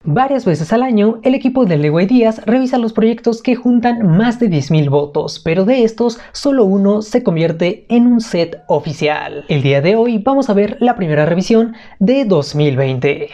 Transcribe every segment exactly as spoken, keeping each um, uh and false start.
Varias veces al año, el equipo de Lego Ideas revisa los proyectos que juntan más de diez mil votos, pero de estos, solo uno se convierte en un set oficial. El día de hoy vamos a ver la primera revisión de dos mil veinte.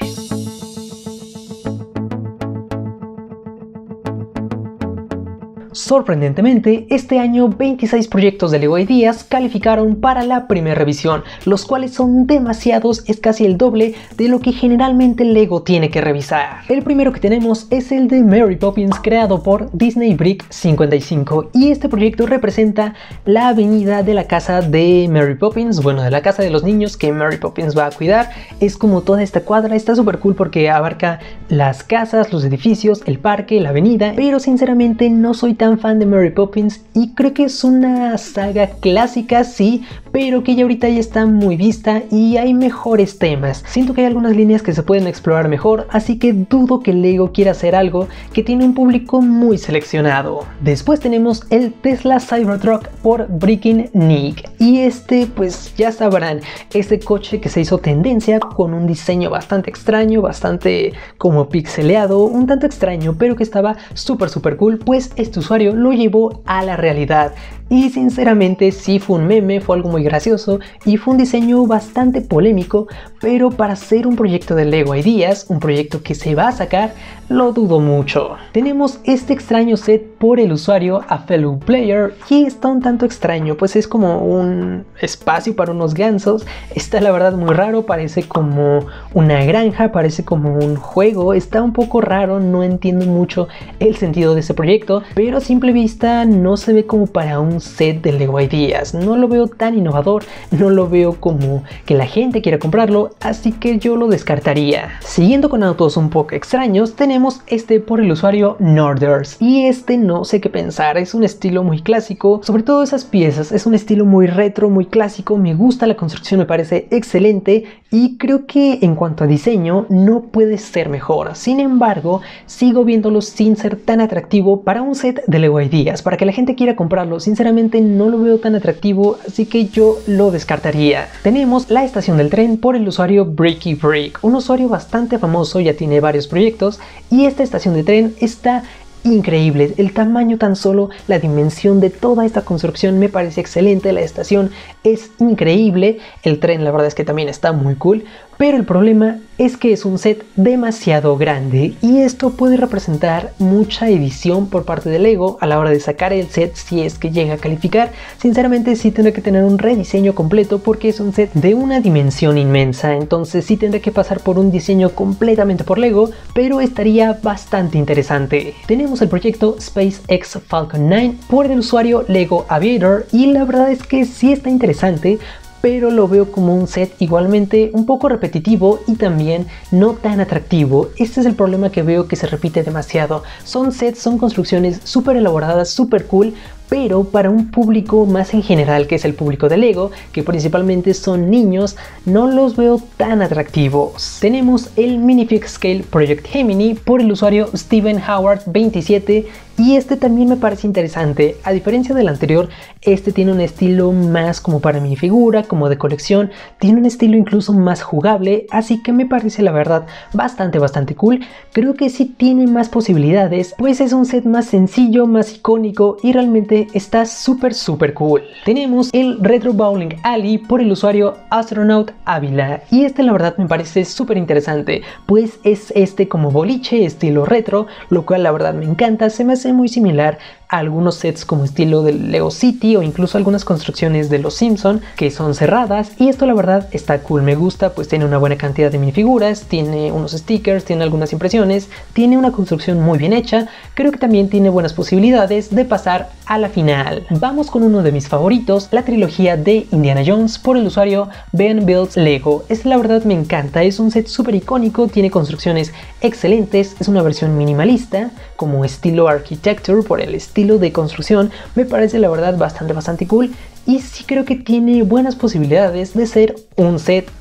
Sorprendentemente, este año veintiséis proyectos de Lego Ideas calificaron para la primera revisión, los cuales son demasiados, es casi el doble de lo que generalmente Lego tiene que revisar. El primero que tenemos es el de Mary Poppins, creado por Disney Brick cincuenta y cinco, y este proyecto representa la avenida de la casa de Mary Poppins, bueno, de la casa de los niños que Mary Poppins va a cuidar. Es como toda esta cuadra, está súper cool porque abarca las casas, los edificios, el parque, la avenida, pero sinceramente no soy tan fan de Mary Poppins y creo que es una saga clásica, sí, pero que ya ahorita ya está muy vista y hay mejores temas. Siento que hay algunas líneas que se pueden explorar mejor, así que dudo que Lego quiera hacer algo que tiene un público muy seleccionado. Después tenemos el Tesla Cybertruck por Breaking Nick, y este, pues ya sabrán, este coche que se hizo tendencia con un diseño bastante extraño, bastante como pixeleado, un tanto extraño, pero que estaba súper súper cool, pues este usuario lo llevó a la realidad. Y sinceramente sí fue un meme, fue algo muy gracioso y fue un diseño bastante polémico, pero para ser un proyecto de Lego Ideas, un proyecto que se va a sacar, lo dudo mucho. Tenemos este extraño set por el usuario A Fellow Player, y está un tanto extraño, pues es como un espacio para unos gansos. Está la verdad muy raro, parece como una granja, parece como un juego, está un poco raro, no entiendo mucho el sentido de ese proyecto, pero a simple vista no se ve como para un set de Lego Ideas, no lo veo tan innovador, no lo veo como que la gente quiera comprarlo, así que yo lo descartaría. Siguiendo con autos un poco extraños, tenemos este por el usuario Norders, y este no sé qué pensar, es un estilo muy clásico, sobre todo esas piezas, es un estilo muy retro, muy clásico, me gusta la construcción, me parece excelente y creo que en cuanto a diseño no puede ser mejor. Sin embargo, sigo viéndolo sin ser tan atractivo para un set de Lego Ideas, para que la gente quiera comprarlo. Sinceramente no lo veo tan atractivo, así que yo lo descartaría. Tenemos la estación del tren por el usuario Bricky Brick, un usuario bastante famoso, ya tiene varios proyectos, y esta estación de tren está increíble. El tamaño tan solo, la dimensión de toda esta construcción me parece excelente, la estación es increíble, el tren la verdad es que también está muy cool, pero el problema es que es un set demasiado grande y esto puede representar mucha edición por parte de Lego a la hora de sacar el set si es que llega a calificar. Sinceramente sí tendré que tener un rediseño completo porque es un set de una dimensión inmensa, entonces sí tendré que pasar por un diseño completamente por Lego, pero estaría bastante interesante. Tenemos el proyecto SpaceX Falcon nueve por el usuario Lego Aviator, y la verdad es que sí está interesante, pero lo veo como un set igualmente un poco repetitivo y también no tan atractivo. Este es el problema que veo, que se repite demasiado. Son sets, son construcciones súper elaboradas, súper cool, pero para un público más en general, que es el público de Lego, que principalmente son niños, no los veo tan atractivos. Tenemos el Minifig Scale Project Gemini por el usuario Steven Howard veintisiete, y este también me parece interesante. A diferencia del anterior, este tiene un estilo más como para minifigura, como de colección, tiene un estilo incluso más jugable, así que me parece la verdad bastante bastante cool. Creo que sí tiene más posibilidades, pues es un set más sencillo, más icónico y realmente está súper súper cool. Tenemos el Retro Bowling Alley por el usuario Astronaut Ávila, y este la verdad me parece súper interesante, pues es este como boliche estilo retro, lo cual la verdad me encanta, se me hace muy similar a algunos sets como estilo del Lego City o incluso algunas construcciones de los Simpson que son cerradas, y esto la verdad está cool, me gusta, pues tiene una buena cantidad de minifiguras, tiene unos stickers, tiene algunas impresiones, tiene una construcción muy bien hecha. Creo que también tiene buenas posibilidades de pasar a la final. Vamos con uno de mis favoritos, la trilogía de Indiana Jones por el usuario Ben Builds Lego. Este la verdad me encanta, es un set súper icónico, tiene construcciones excelentes, es una versión minimalista como estilo architecture, por el estilo de construcción me parece la verdad bastante bastante cool, y sí creo que tiene buenas posibilidades de ser un set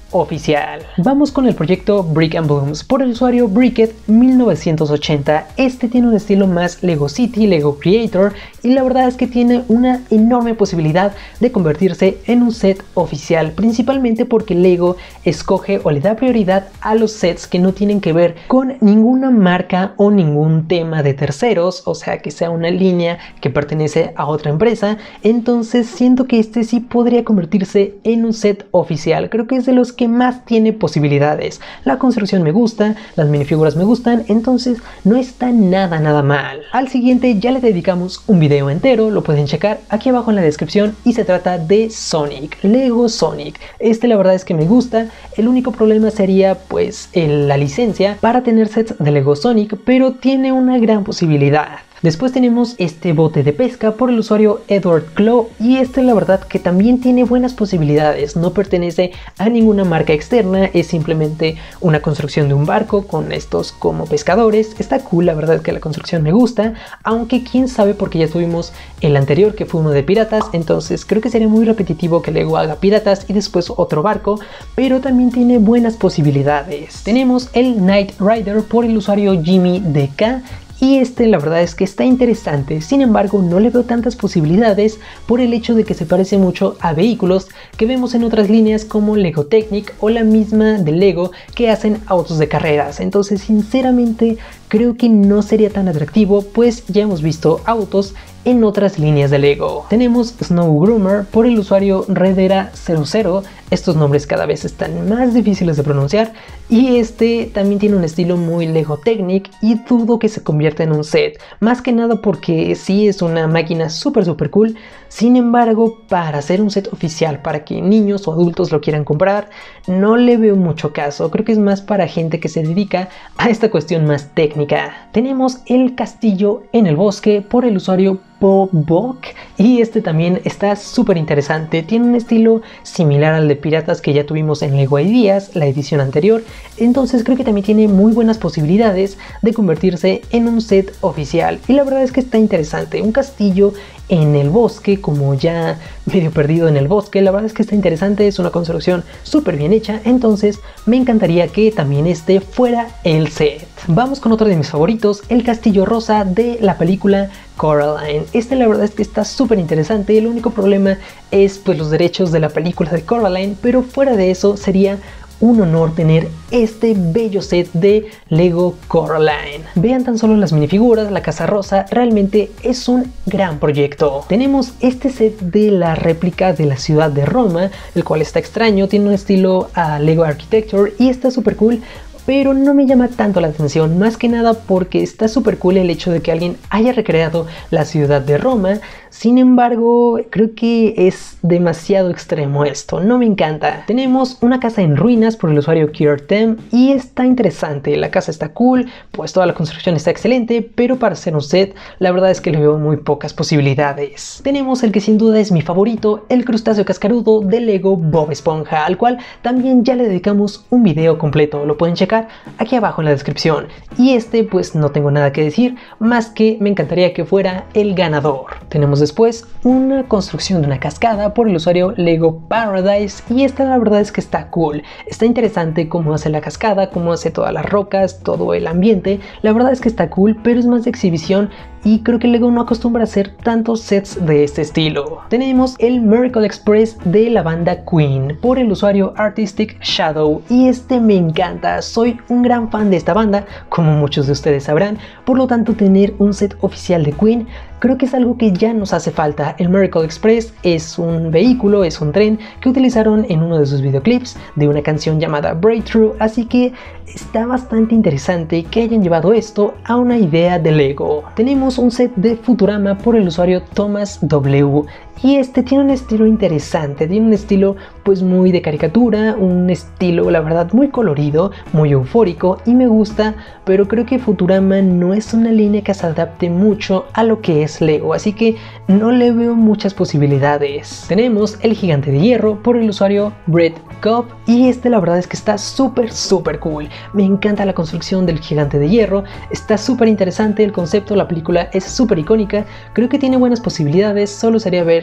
oficial. Vamos con el proyecto Brick and Blooms por el usuario Bricket mil novecientos ochenta. Este tiene un estilo más Lego City, Lego Creator, y la verdad es que tiene una enorme posibilidad de convertirse en un set oficial, principalmente porque Lego escoge o le da prioridad a los sets que no tienen que ver con ninguna marca o ningún tema de terceros, o sea que sea una línea que pertenece a otra empresa. Entonces siento que este sí podría convertirse en un set oficial. Creo que es de los que más tiene posibilidades. La construcción me gusta, las minifiguras me gustan, entonces no está nada nada mal. Al siguiente ya le dedicamos un video entero, lo pueden checar aquí abajo en la descripción, y se trata de Sonic, Lego Sonic. Este la verdad es que me gusta. El único problema sería pues el, la licencia para tener sets de Lego Sonic, pero tiene una gran posibilidad. Después tenemos este bote de pesca por el usuario Edward Claw, y este la verdad que también tiene buenas posibilidades. No pertenece a ninguna marca externa, es simplemente una construcción de un barco con estos como pescadores. Está cool, la verdad que la construcción me gusta, aunque quién sabe porque ya tuvimos el anterior que fue uno de piratas, entonces creo que sería muy repetitivo que Lego haga piratas y después otro barco, pero también tiene buenas posibilidades. Tenemos el Knight Rider por el usuario Jimmy D K, y este la verdad es que está interesante. Sin embargo, no le veo tantas posibilidades por el hecho de que se parece mucho a vehículos que vemos en otras líneas como Lego Technic o la misma de Lego que hacen autos de carreras. Entonces sinceramente creo que no sería tan atractivo, pues ya hemos visto autos en otras líneas de Lego. Tenemos Snow Groomer por el usuario Redera cero cero. Estos nombres cada vez están más difíciles de pronunciar, y este también tiene un estilo muy Lego Technic y dudo que se convierta en un set, más que nada porque sí es una máquina súper súper cool. Sin embargo, para hacer un set oficial para que niños o adultos lo quieran comprar, no le veo mucho caso. Creo que es más para gente que se dedica a esta cuestión más técnica. Tenemos el castillo en el bosque por el usuario Bobok, y este también está súper interesante. Tiene un estilo similar al de piratas que ya tuvimos en Lego Ideas, la edición anterior, entonces creo que también tiene muy buenas posibilidades de convertirse en un set oficial, y la verdad es que está interesante. Un castillo en el bosque, como ya medio perdido en el bosque, la verdad es que está interesante, es una construcción súper bien hecha, entonces me encantaría que también este fuera el set. Vamos con otro de mis favoritos, el castillo rosa de la película Coraline. Este la verdad es que está súper interesante. El único problema es pues los derechos de la película de Coraline, pero fuera de eso sería un honor tener este bello set de Lego Coraline. Vean tan solo las minifiguras, la casa rosa, realmente es un gran proyecto. Tenemos este set de la réplica de la ciudad de Roma, el cual está extraño, tiene un estilo a Lego Architecture y está súper cool, pero no me llama tanto la atención, más que nada porque está súper cool el hecho de que alguien haya recreado la ciudad de Roma. Sin embargo, creo que es demasiado extremo esto, no me encanta. Tenemos una casa en ruinas por el usuario Kiertem, y está interesante, la casa está cool, pues toda la construcción está excelente, pero para hacer un set, la verdad es que le veo muy pocas posibilidades. Tenemos el que sin duda es mi favorito, el crustáceo cascarudo de Lego Bob Esponja, al cual también ya le dedicamos un video completo, lo pueden checar aquí abajo en la descripción. Y este pues no tengo nada que decir, más que me encantaría que fuera el ganador. Tenemos después una construcción de una cascada por el usuario Lego Paradise, y esta la verdad es que está cool, está interesante cómo hace la cascada, cómo hace todas las rocas, todo el ambiente. La verdad es que está cool, pero es más de exhibición y creo que Lego no acostumbra a hacer tantos sets de este estilo. Tenemos el Miracle Express de la banda Queen por el usuario Artistic Shadow, y este me encanta, soy un gran fan de esta banda, como muchos de ustedes sabrán, por lo tanto tener un set oficial de Queen creo que es algo que ya nos hace falta. El Miracle Express es un vehículo, es un tren que utilizaron en uno de sus videoclips de una canción llamada Breakthrough, así que está bastante interesante que hayan llevado esto a una idea de Lego. Tenemos un set de Futurama por el usuario Thomas W, y este tiene un estilo interesante, tiene un estilo pues muy de caricatura, un estilo la verdad muy colorido, muy eufórico, y me gusta, pero creo que Futurama no es una línea que se adapte mucho a lo que es Lego, así que no le veo muchas posibilidades. Tenemos el Gigante de Hierro por el usuario Brett Cobb, y este la verdad es que está súper súper cool. Me encanta la construcción del Gigante de Hierro, está súper interesante el concepto, la película es súper icónica, creo que tiene buenas posibilidades, solo sería ver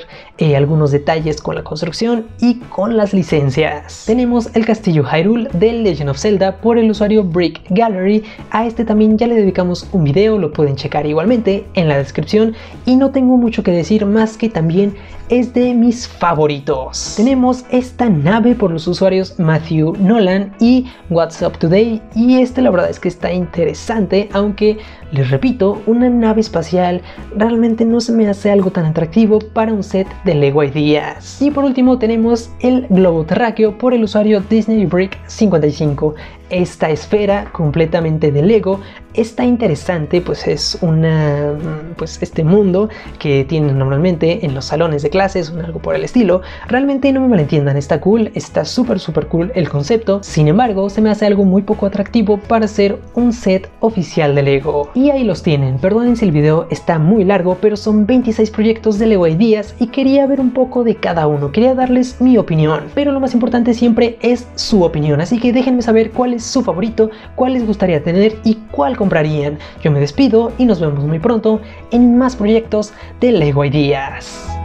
eh, algunos detalles con la construcción y con las licencias. Tenemos el castillo Hyrule de Legend of Zelda por el usuario Brick Gallery. A este también ya le dedicamos un video, lo pueden checar igualmente en la descripción, y no tengo mucho que decir más que también es de mis favoritos. Tenemos esta nave por los usuarios Matthew Nolan y What's Up Today, y este la verdad es que está interesante, aunque les repito, una nave espacial realmente no se me hace algo tan atractivo para un set de Lego Ideas. Y por último tenemos el globo terráqueo por el usuario Disney Brick cincuenta y cinco. Esta esfera completamente de Lego está interesante, pues es una, pues este mundo que tienen normalmente en los salones de clases o algo por el estilo. Realmente no me malentiendan, está cool, está súper súper cool el concepto. Sin embargo, se me hace algo muy poco atractivo para ser un set oficial de Lego. Y ahí los tienen. Perdonen si el video está muy largo, pero son veintiséis proyectos de Lego Ideas y quería ver un poco de cada uno, quería darles mi opinión, pero lo más importante siempre es su opinión, así que déjenme saber cuál es su favorito, cuál les gustaría tener y cuál comprarían. Yo me despido y nos vemos muy pronto en más proyectos de Lego Ideas.